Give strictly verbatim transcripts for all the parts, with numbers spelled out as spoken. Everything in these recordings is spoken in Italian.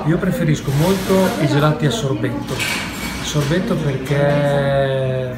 Io preferisco molto i gelati a sorbetto, il sorbetto perché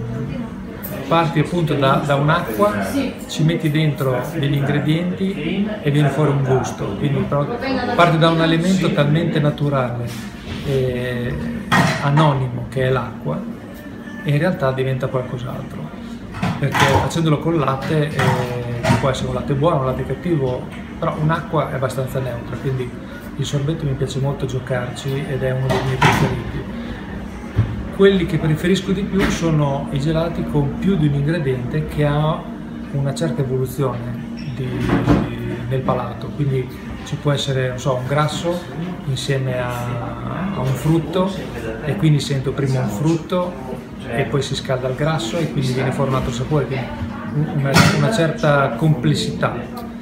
parti appunto da, da un'acqua, ci metti dentro degli ingredienti e viene fuori un gusto, quindi parti da un alimento talmente naturale e anonimo che è l'acqua e in realtà diventa qualcos'altro, perché facendolo col latte eh, può essere un latte buono, un latte cattivo, però un'acqua è abbastanza neutra, quindi il sorbetto mi piace molto giocarci ed è uno dei miei preferiti. Quelli che preferisco di più sono i gelati con più di un ingrediente che ha una certa evoluzione di, di, nel palato, quindi ci può essere non so, un grasso insieme a, a un frutto e quindi sento prima un frutto e poi si scalda il grasso e quindi viene fuori un altro sapore, quindi una, una certa complessità.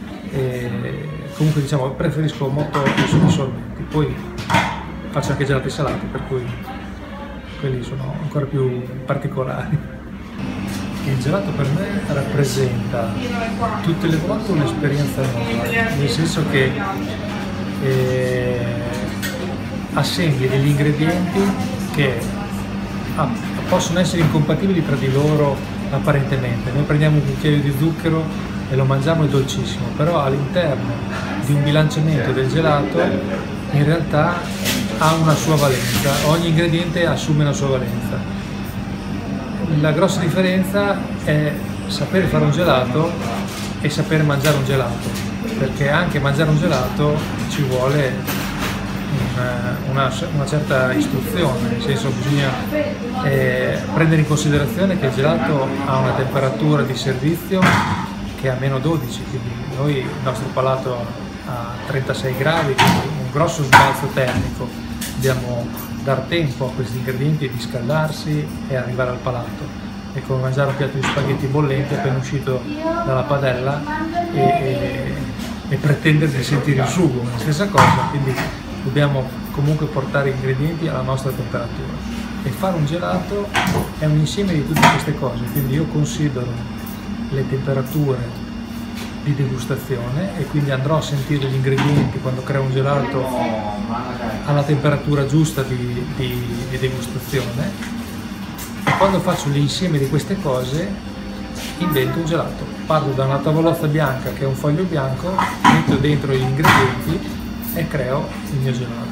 E comunque diciamo preferisco molto i sorbetti, poi faccio anche gelati salati per cui quelli sono ancora più particolari. Il gelato per me rappresenta tutte le volte un'esperienza nuova, nel senso che eh, assembli degli ingredienti che ah, possono essere incompatibili tra di loro apparentemente. Noi prendiamo un cucchiaio di zucchero e lo mangiamo, è dolcissimo, però all'interno di un bilanciamento del gelato in realtà ha una sua valenza, ogni ingrediente assume una sua valenza. La grossa differenza è sapere fare un gelato e sapere mangiare un gelato, perché anche mangiare un gelato ci vuole una, una, una certa istruzione, nel senso bisogna eh, prendere in considerazione che il gelato ha una temperatura di servizio che è a meno dodici, quindi noi il nostro palato a trentasei gradi, quindi un grosso sbalzo termico. Dobbiamo dar tempo a questi ingredienti di scaldarsi e arrivare al palato. È come mangiare un piatto di spaghetti bollenti appena uscito dalla padella e, e, e pretendere di sentire il sugo, la stessa cosa, quindi dobbiamo comunque portare gli ingredienti alla nostra temperatura. E fare un gelato è un insieme di tutte queste cose, quindi io considero le temperature di degustazione e quindi andrò a sentire gli ingredienti quando creo un gelato alla temperatura giusta di, di, di degustazione e quando faccio l'insieme di queste cose invento un gelato. Parto da una tavolozza bianca che è un foglio bianco, metto dentro gli ingredienti e creo il mio gelato.